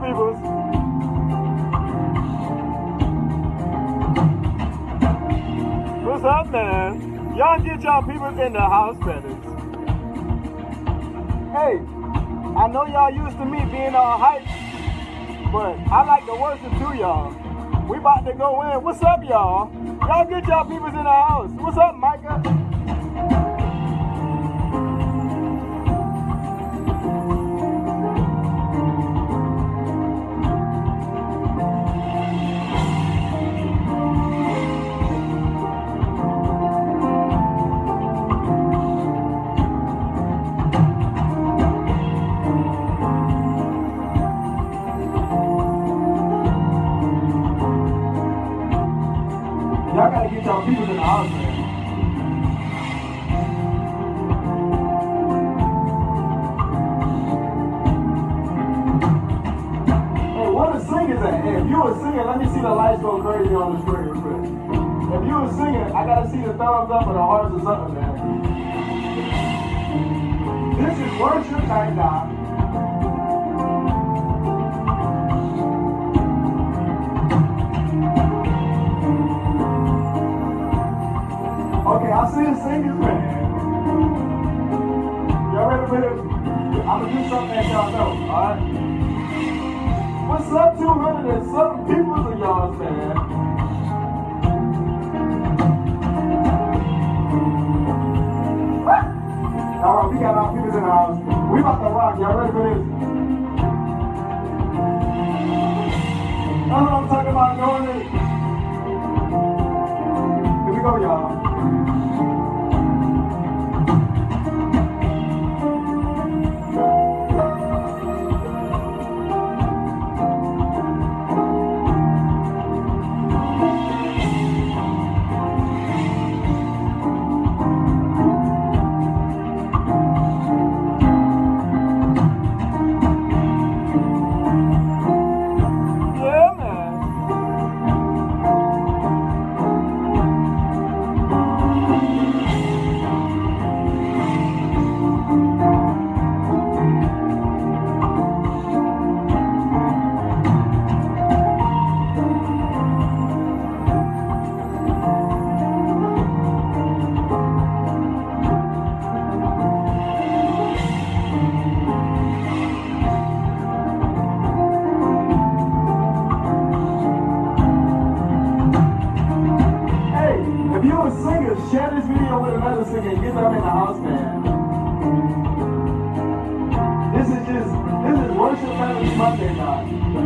peoples. What's up, man? Y'all get y'all peoples in the house feathers. Hey, I know y'all used to me being all hype, but I like to worship too, y'all. We about to go in. What's up, y'all? Y'all get y'all peoples in the house. What's up, Micah? Y'all gotta get y'all peoples in the house, man. Hey, what a singers at? Hey, if you were singing, let me see the lights go crazy on the screen real quick. If you were singing, I gotta see the thumbs up or the hearts or something, man. This is worship night now. Okay, I see the singers, man. Y'all ready for this? I'm gonna do something that y'all know, alright? What's up, 207 people of y'all, man? Alright, we got our people in the house. We about to rock. Y'all ready for this? That's what I'm talking about, doing it. Here we go, y'all. If you're a singer, share this video with another singer and get them in the house, man. This is Worship Melody Monday, guys.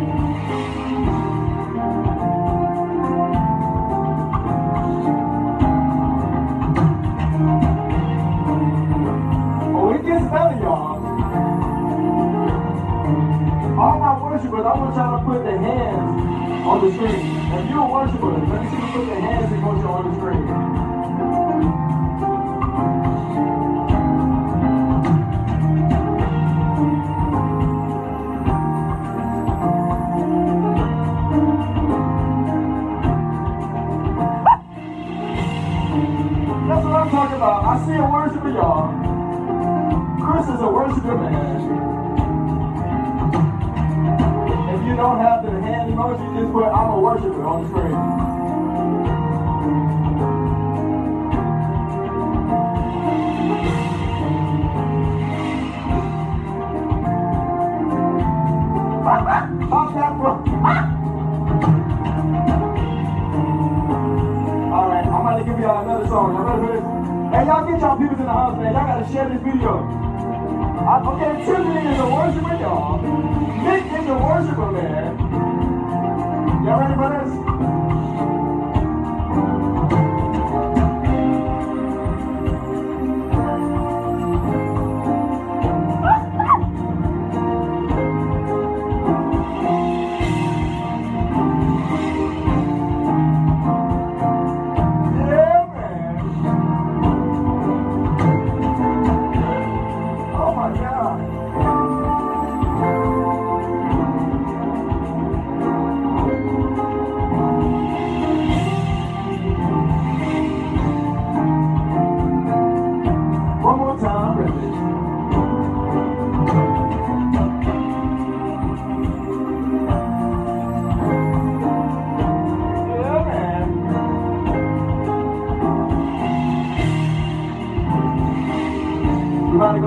Oh, it gets better, y'all. All my worshipers, I want y'all to put their hands on the screen. If you're a worshiper, let me see you put your hands in motion on the screen. That's what I'm talking about. I see a worshiper, y'all. Chris is a worshiper, man. If you don't have the hand emoji, just put I'm a worshiper on the screen. Pop that, bro. Alright, I'm about to give y'all another song. Y'all ready for this? Hey, y'all get y'all people in the house, man. Y'all gotta share this video. Okay, Tiffany is a worshiper, y'all. Nick is a worshiper, man. Y'all ready for this?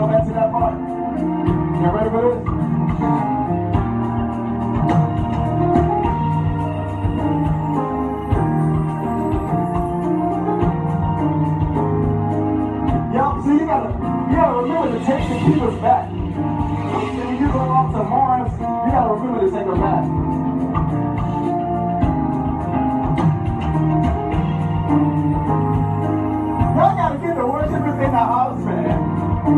go back to that part. You ready for this? Y'all, see, you gotta remember to take the keepers back. And when you go off to Mars, you gotta remember to take them back. Y'all gotta get the worshipers in the house, man.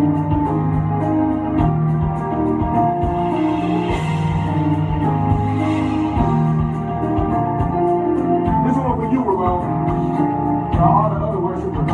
This one for you, Ramon. For all the other worshipers.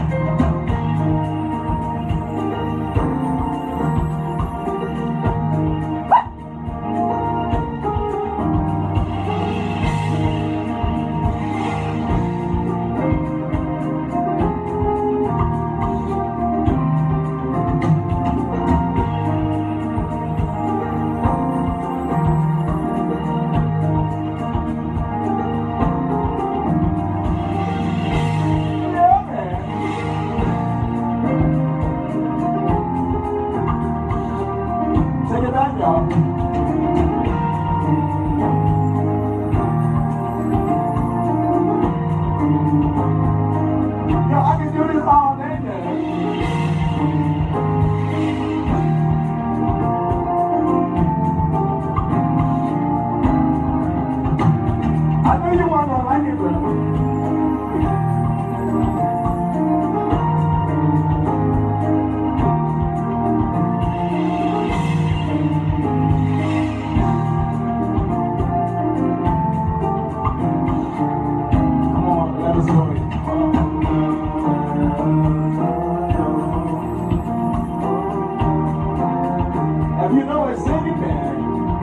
You know it's singing, man.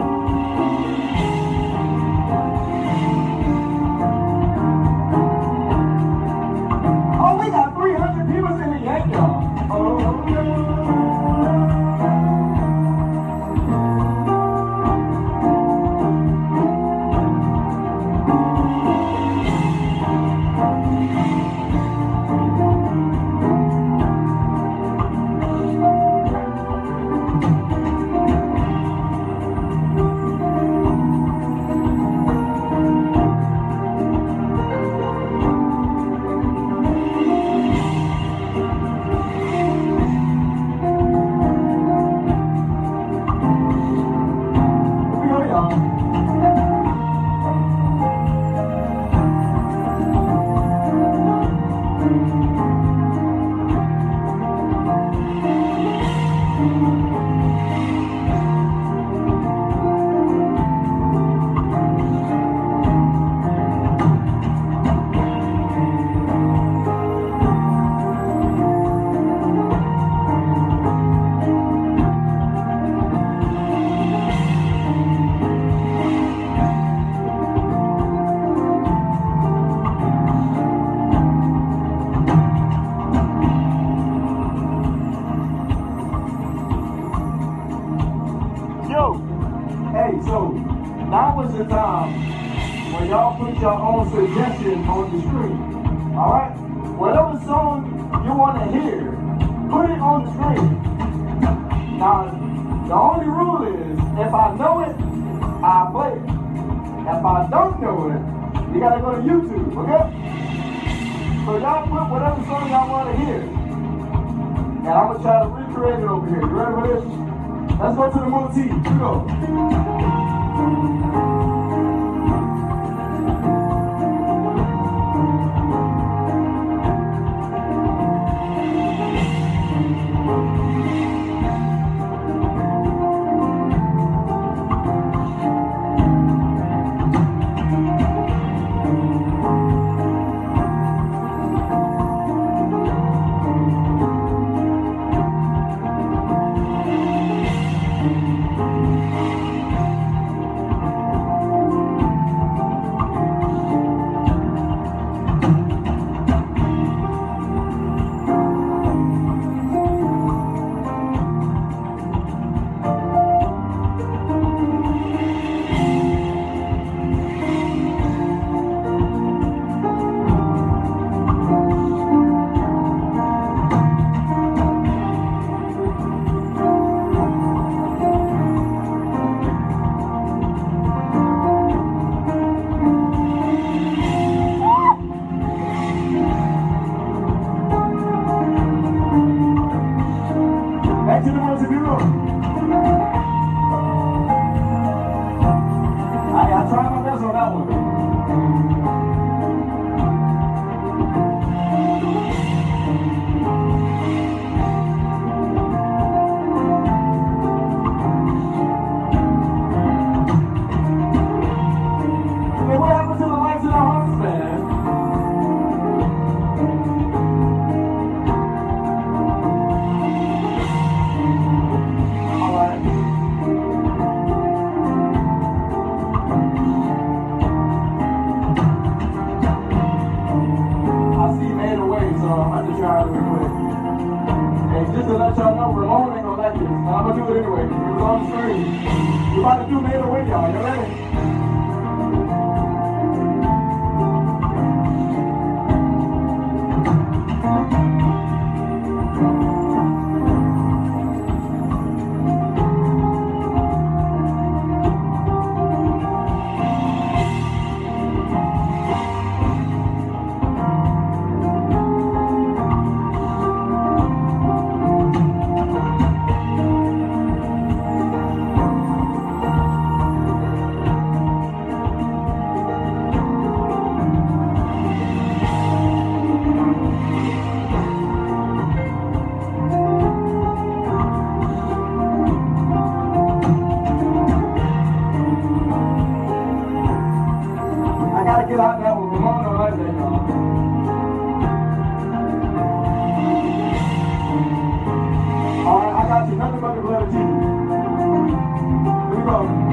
Oh, we got 300 people in the yank, y'all. Oh, so now is the time when y'all put your own suggestions on the screen. Alright? Whatever song you want to hear, put it on the screen. Now, the only rule is, if I know it, I play it. If I don't know it, you gotta go to YouTube, okay? So y'all put whatever song y'all want to hear. And I'm gonna try to recreate it over here. You ready for this? Let's go to the motif. Here we go. worship you room. I tried my best on that one. Hey, what happened to the lights in the house, man? All right. I see made a way, so I'm about to try it real quick. And just to let y'all know, Ramon ain't gonna like this, and I'm gonna do it anyway. It was on the screen. We're about to do made a way, y'all. You ready? Get out that one. Ramon don't like that, y'all. Alright, I got you. Nothing but the blood of Jesus. Here we go.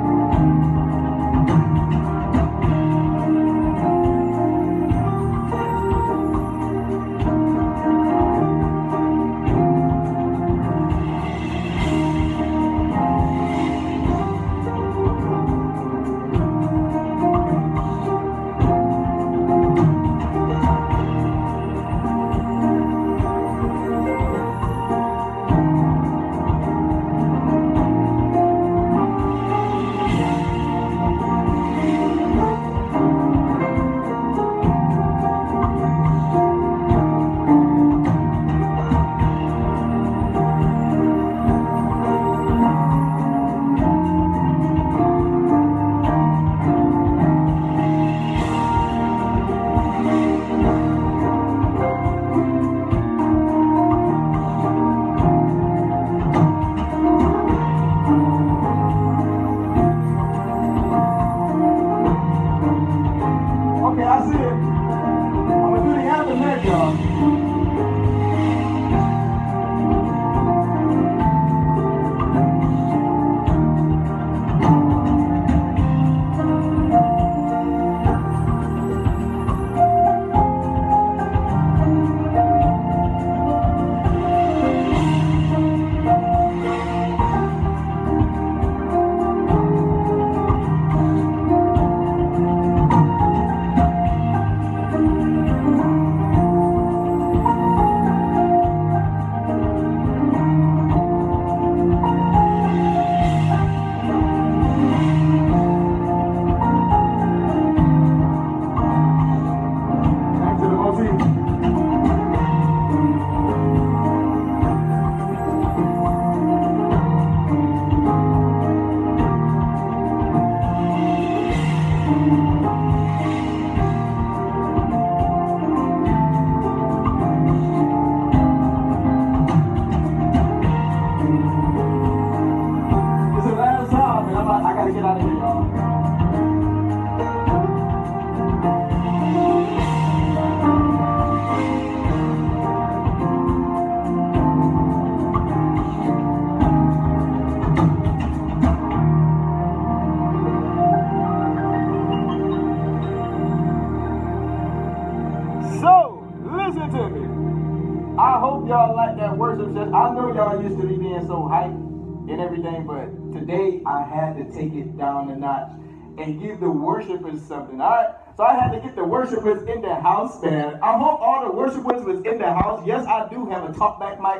I hope y'all like that worship session. I know y'all used to be being so hyped and everything, but today I had to take it down a notch and give the worshipers something. All right, so I had to get the worshipers in the house, man. I hope all the worshipers was in the house. Yes, I do have a talkback mic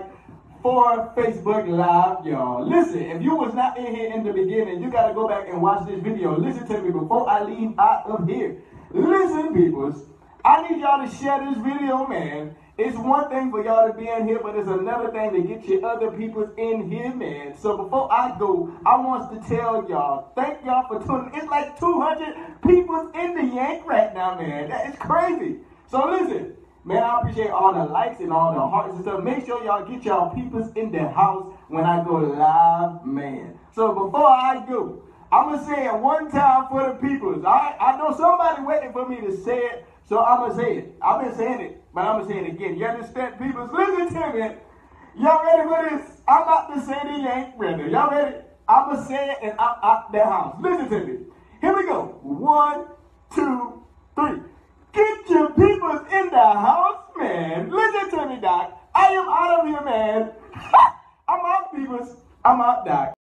for Facebook Live, y'all. Listen, if you was not in here in the beginning, you got to go back and watch this video. Listen to me before I leave out of here. Listen, peoples, I need y'all to share this video, man. It's one thing for y'all to be in here, but it's another thing to get your other peoples in here, man. So before I go, I want to tell y'all, thank y'all for tuning in. It's like 200 people in the Yank right now, man. That is crazy. So listen, man, I appreciate all the likes and all the hearts and stuff. Make sure y'all get y'all peoples in the house when I go live, man. So before I go, I'm going to say it one time for the peoples. All right? I know somebody waiting for me to say it, so I'm going to say it. I've been saying it, but I'm going to say it again. You understand, peoples? Listen to me. Y'all ready for this? I'm about to say the Yank brother. Y'all ready? I'm going to say it and I'm out the house. Listen to me. Here we go. 1, 2, 3. Get your peoples in the house, man. Listen to me, Doc. I am out of here, man. I'm out, peoples. I'm out, Doc.